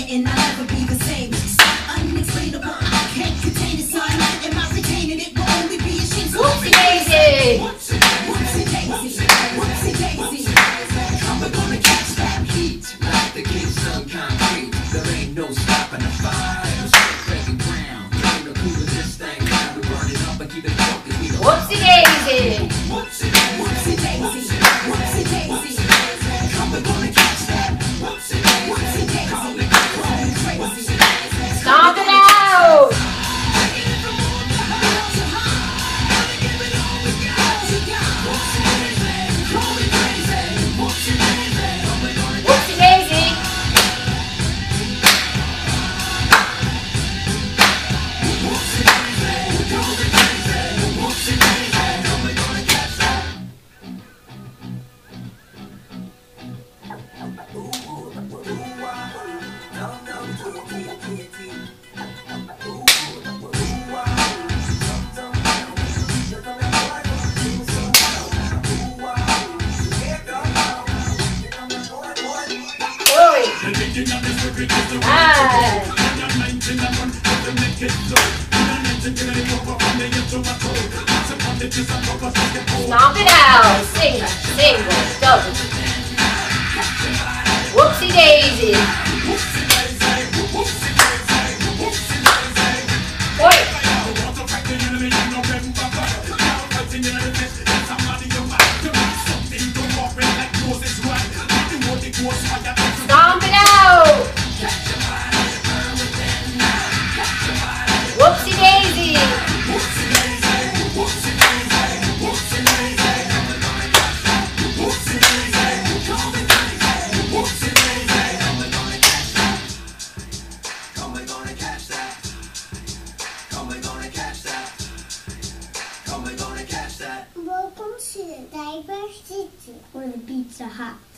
and I'll never be the same. Stop unexplainable, I can't contain it, son. Am I retaining it? Will only be a shame. Whoopsi-Daisy! Whoopsi-Daisy! Whoopsi-Daisy! How we gonna catch that heat? Like the kids on concrete. There ain't no stopping the fire. Breaking ground. Ain't no cool with this thing. We burn it up and keep it focused. We don't Whoopsi-Daisy! Whoopsi-Daisy! Whoopsi-Daisy! How we gonna catch that? Whoopsi-Daisy! Crazy. Stomp it out! Whoopsi-Daisy! Stomp it out! Single, double. Whoopsi-Daisy! Wait! Stomp it out! Whoopsi-Daisy! Welcome to Diversity, where the beats are hot.